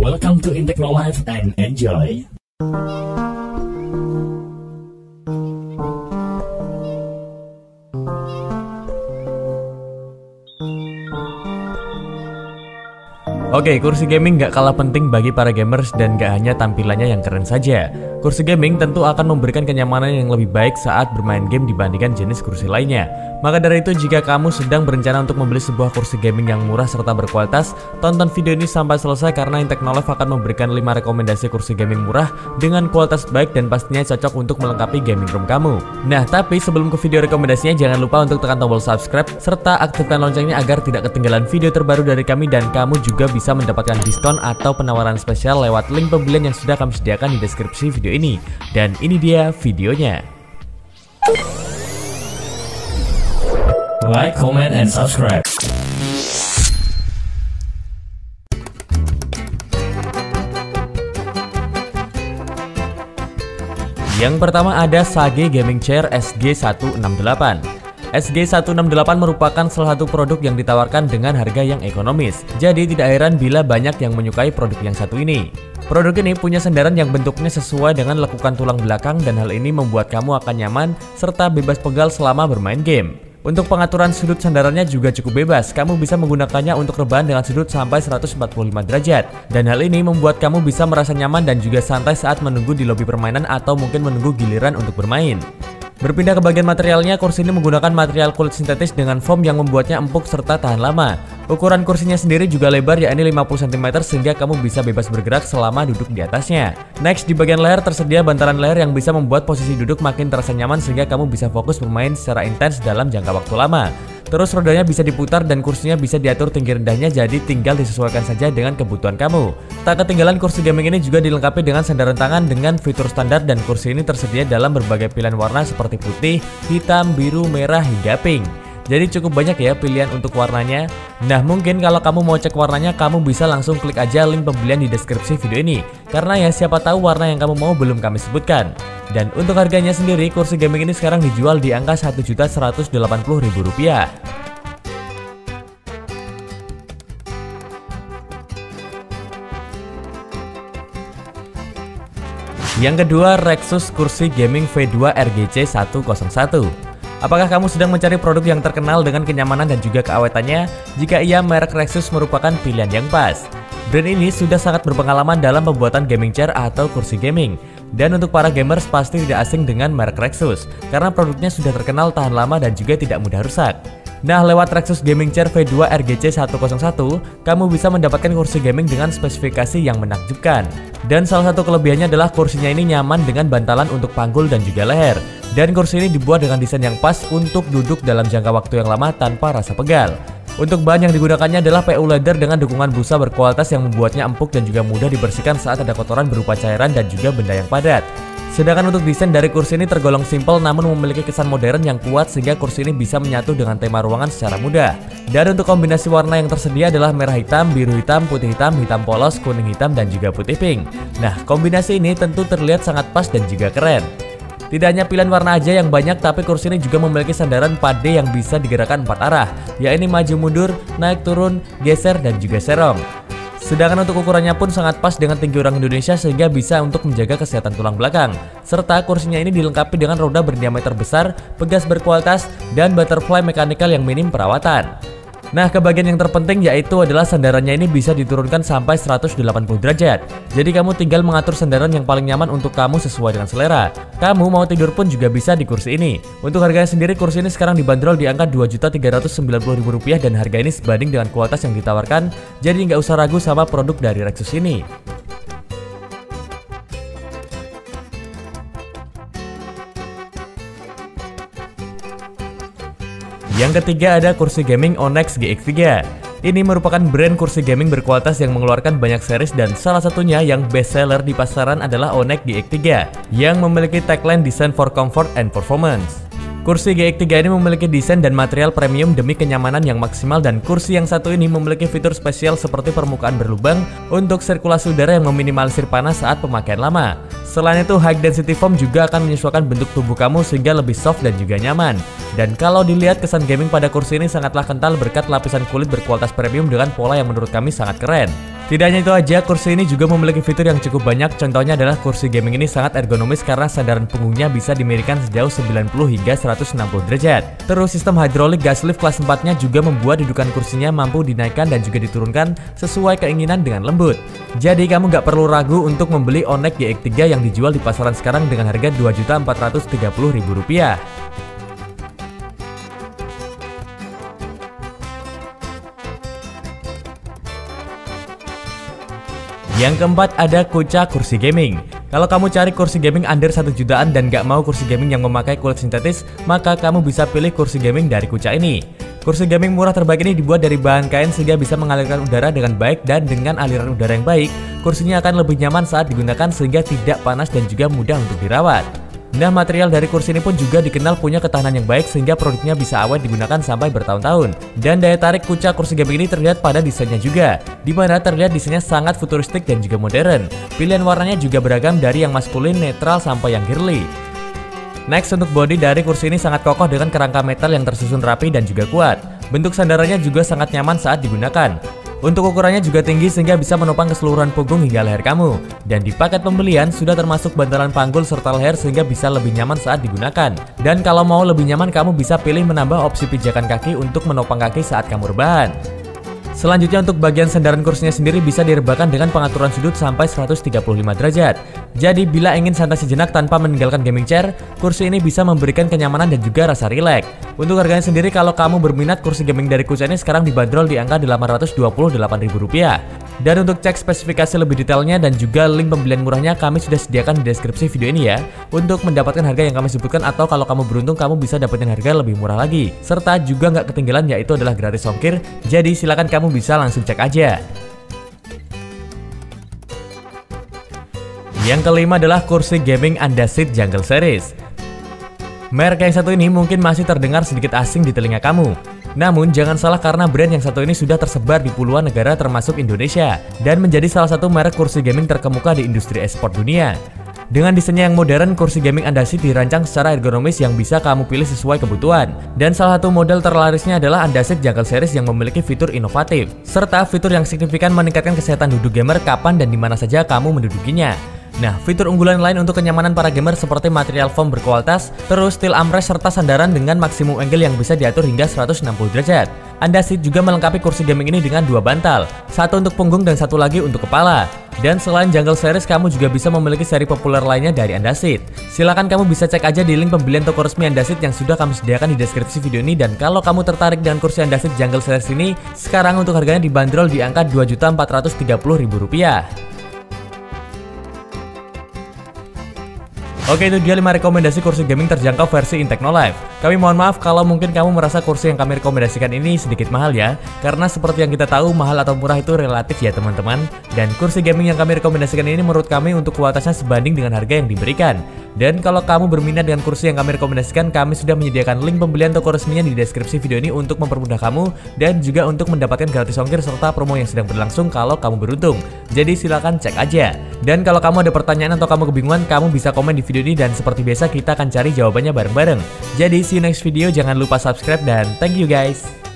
Welcome to Intechno Live and enjoy. Oke, kursi gaming gak kalah penting bagi para gamers dan gak hanya tampilannya yang keren saja. Kursi gaming tentu akan memberikan kenyamanan yang lebih baik saat bermain game dibandingkan jenis kursi lainnya. Maka dari itu, jika kamu sedang berencana untuk membeli sebuah kursi gaming yang murah serta berkualitas, tonton video ini sampai selesai karena Intechno Live akan memberikan 5 rekomendasi kursi gaming murah dengan kualitas baik dan pastinya cocok untuk melengkapi gaming room kamu. Nah, tapi sebelum ke video rekomendasinya, jangan lupa untuk tekan tombol subscribe serta aktifkan loncengnya agar tidak ketinggalan video terbaru dari kami dan kamu juga bisa mendapatkan diskon atau penawaran spesial lewat link pembelian yang sudah kami sediakan di deskripsi video ini. Dan ini dia videonya. Like, comment, and subscribe. Yang pertama ada Sage Gaming Chair SG168. SG168 merupakan salah satu produk yang ditawarkan dengan harga yang ekonomis. Jadi tidak heran bila banyak yang menyukai produk yang satu ini. Produk ini punya sandaran yang bentuknya sesuai dengan lekukan tulang belakang dan hal ini membuat kamu akan nyaman serta bebas pegal selama bermain game. Untuk pengaturan sudut sandarannya juga cukup bebas. Kamu bisa menggunakannya untuk rebahan dengan sudut sampai 145 derajat. Dan hal ini membuat kamu bisa merasa nyaman dan juga santai saat menunggu di lobi permainan atau mungkin menunggu giliran untuk bermain. Berpindah ke bagian materialnya, kursi ini menggunakan material kulit sintetis dengan foam yang membuatnya empuk serta tahan lama. Ukuran kursinya sendiri juga lebar yakni 50 cm sehingga kamu bisa bebas bergerak selama duduk di atasnya. Next, di bagian leher tersedia bantalan leher yang bisa membuat posisi duduk makin terasa nyaman sehingga kamu bisa fokus bermain secara intens dalam jangka waktu lama. Terus rodanya bisa diputar dan kursinya bisa diatur tinggi rendahnya, jadi tinggal disesuaikan saja dengan kebutuhan kamu. Tak ketinggalan, kursi gaming ini juga dilengkapi dengan sandaran tangan dengan fitur standar dan kursi ini tersedia dalam berbagai pilihan warna seperti putih, hitam, biru, merah, hingga pink. Jadi cukup banyak ya pilihan untuk warnanya. Nah, mungkin kalau kamu mau cek warnanya, kamu bisa langsung klik aja link pembelian di deskripsi video ini. Karena ya siapa tahu warna yang kamu mau belum kami sebutkan. Dan untuk harganya sendiri, kursi gaming ini sekarang dijual di angka Rp1.180.000. Yang kedua, Rexus kursi gaming V2 RGC 101. Apakah kamu sedang mencari produk yang terkenal dengan kenyamanan dan juga keawetannya? Jika iya, merek Rexus merupakan pilihan yang pas. Brand ini sudah sangat berpengalaman dalam pembuatan gaming chair atau kursi gaming. Dan untuk para gamers pasti tidak asing dengan merek Rexus, karena produknya sudah terkenal tahan lama dan juga tidak mudah rusak. Nah, lewat Rexus Gaming Chair V2 RGC 101, kamu bisa mendapatkan kursi gaming dengan spesifikasi yang menakjubkan. Dan salah satu kelebihannya adalah kursinya ini nyaman dengan bantalan untuk panggul dan juga leher. Dan kursi ini dibuat dengan desain yang pas untuk duduk dalam jangka waktu yang lama tanpa rasa pegal. Untuk bahan yang digunakannya adalah PU leather dengan dukungan busa berkualitas yang membuatnya empuk dan juga mudah dibersihkan saat ada kotoran berupa cairan dan juga benda yang padat. Sedangkan untuk desain dari kursi ini tergolong simpel namun memiliki kesan modern yang kuat sehingga kursi ini bisa menyatu dengan tema ruangan secara mudah. Dan untuk kombinasi warna yang tersedia adalah merah hitam, biru hitam, putih hitam, hitam polos, kuning hitam, dan juga putih pink. Nah, kombinasi ini tentu terlihat sangat pas dan juga keren. Tidak hanya pilihan warna aja yang banyak, tapi kursi ini juga memiliki sandaran 4D yang bisa digerakkan 4 arah, yakni maju mundur, naik turun, geser, dan juga serong. Sedangkan untuk ukurannya pun sangat pas dengan tinggi orang Indonesia sehingga bisa untuk menjaga kesehatan tulang belakang. Serta kursinya ini dilengkapi dengan roda berdiameter besar, pegas berkualitas, dan butterfly mechanical yang minim perawatan. Nah, ke bagian yang terpenting yaitu adalah sandarannya ini bisa diturunkan sampai 180 derajat. Jadi kamu tinggal mengatur sandaran yang paling nyaman untuk kamu sesuai dengan selera. Kamu mau tidur pun juga bisa di kursi ini. Untuk harganya sendiri, kursi ini sekarang dibanderol di angka Rp2.390.000 dan harga ini sebanding dengan kualitas yang ditawarkan. Jadi nggak usah ragu sama produk dari Rexus ini. Yang ketiga ada kursi gaming Onyx GX3. Ini merupakan brand kursi gaming berkualitas yang mengeluarkan banyak series dan salah satunya yang best seller di pasaran adalah Onyx GX3 yang memiliki tagline Design for Comfort and Performance. Kursi GX3 ini memiliki desain dan material premium demi kenyamanan yang maksimal dan kursi yang satu ini memiliki fitur spesial seperti permukaan berlubang untuk sirkulasi udara yang meminimalisir panas saat pemakaian lama. Selain itu, high density foam juga akan menyesuaikan bentuk tubuh kamu sehingga lebih soft dan juga nyaman. Dan kalau dilihat, kesan gaming pada kursi ini sangatlah kental berkat lapisan kulit berkualitas premium dengan pola yang menurut kami sangat keren. Tidak hanya itu aja, kursi ini juga memiliki fitur yang cukup banyak. Contohnya adalah kursi gaming ini sangat ergonomis karena sandaran punggungnya bisa dimiringkan sejauh 90 hingga 160 derajat. Terus sistem hidrolik gas lift kelas 4-nya juga membuat dudukan kursinya mampu dinaikkan dan juga diturunkan sesuai keinginan dengan lembut. Jadi kamu nggak perlu ragu untuk membeli Onyx GX3 yang dijual di pasaran sekarang dengan harga Rp2.430.000. Yang keempat ada Kuca kursi gaming. Kalau kamu cari kursi gaming under 1 jutaan dan gak mau kursi gaming yang memakai kulit sintetis, maka kamu bisa pilih kursi gaming dari Kuca ini. Kursi gaming murah terbaik ini dibuat dari bahan kain sehingga bisa mengalirkan udara dengan baik, dan dengan aliran udara yang baik, kursinya akan lebih nyaman saat digunakan sehingga tidak panas dan juga mudah untuk dirawat. Nah, material dari kursi ini pun juga dikenal punya ketahanan yang baik sehingga produknya bisa awet digunakan sampai bertahun-tahun. Dan daya tarik Kuca kursi gaming ini terlihat pada desainnya juga, di mana terlihat desainnya sangat futuristik dan juga modern. Pilihan warnanya juga beragam dari yang maskulin, netral, sampai yang girly. Next, untuk bodi dari kursi ini sangat kokoh dengan kerangka metal yang tersusun rapi dan juga kuat. Bentuk sandarannya juga sangat nyaman saat digunakan. Untuk ukurannya juga tinggi sehingga bisa menopang keseluruhan punggung hingga leher kamu. Dan di paket pembelian sudah termasuk bantalan panggul serta leher sehingga bisa lebih nyaman saat digunakan. Dan kalau mau lebih nyaman, kamu bisa pilih menambah opsi pijakan kaki untuk menopang kaki saat kamu rebahan. Selanjutnya, untuk bagian sandaran kursinya sendiri bisa direbahkan dengan pengaturan sudut sampai 135 derajat. Jadi bila ingin santai sejenak tanpa meninggalkan gaming chair, kursi ini bisa memberikan kenyamanan dan juga rasa rileks. Untuk harganya sendiri, kalau kamu berminat, kursi gaming dari Kuca ini sekarang dibanderol di angka Rp828.000. Dan untuk cek spesifikasi lebih detailnya dan juga link pembelian murahnya kami sudah sediakan di deskripsi video ini ya, untuk mendapatkan harga yang kami sebutkan, atau kalau kamu beruntung kamu bisa dapetin harga lebih murah lagi. Serta juga nggak ketinggalan yaitu adalah gratis ongkir, jadi silakan kamu bisa langsung cek aja. Yang kelima adalah kursi gaming Andasit Jungle Series. Merek yang satu ini mungkin masih terdengar sedikit asing di telinga kamu. Namun jangan salah, karena brand yang satu ini sudah tersebar di puluhan negara termasuk Indonesia dan menjadi salah satu merek kursi gaming terkemuka di industri e-sport dunia. Dengan desainnya yang modern, kursi gaming Andasit dirancang secara ergonomis yang bisa kamu pilih sesuai kebutuhan. Dan salah satu model terlarisnya adalah Andasit Jungle Series yang memiliki fitur inovatif, serta fitur yang signifikan meningkatkan kesehatan duduk gamer kapan dan dimana saja kamu mendudukinya. Nah, fitur unggulan lain untuk kenyamanan para gamer seperti material foam berkualitas, terus steel armrest serta sandaran dengan maksimum angle yang bisa diatur hingga 160 derajat. Andasit juga melengkapi kursi gaming ini dengan 2 bantal, satu untuk punggung dan satu lagi untuk kepala. Dan selain Jungle Series, kamu juga bisa memiliki seri populer lainnya dari Andasit. Silahkan kamu bisa cek aja di link pembelian toko resmi Andasit yang sudah kami sediakan di deskripsi video ini. Dan kalau kamu tertarik dengan kursi Andasit Jungle Series ini, sekarang untuk harganya dibanderol di angka Rp2.430.000. Oke, itu dia 5 rekomendasi kursi gaming terjangkau versi Intecnolife. Kami mohon maaf kalau mungkin kamu merasa kursi yang kami rekomendasikan ini sedikit mahal ya, karena seperti yang kita tahu, mahal atau murah itu relatif ya teman-teman. Dan kursi gaming yang kami rekomendasikan ini menurut kami untuk kualitasnya sebanding dengan harga yang diberikan. Dan kalau kamu berminat dengan kursi yang kami rekomendasikan, kami sudah menyediakan link pembelian toko resminya di deskripsi video ini untuk mempermudah kamu dan juga untuk mendapatkan gratis ongkir serta promo yang sedang berlangsung kalau kamu beruntung. Jadi silakan cek aja. Dan kalau kamu ada pertanyaan atau kamu kebingungan, kamu bisa komen di video ini dan seperti biasa kita akan cari jawabannya bareng-bareng. Jadi see you next video, jangan lupa subscribe dan thank you guys.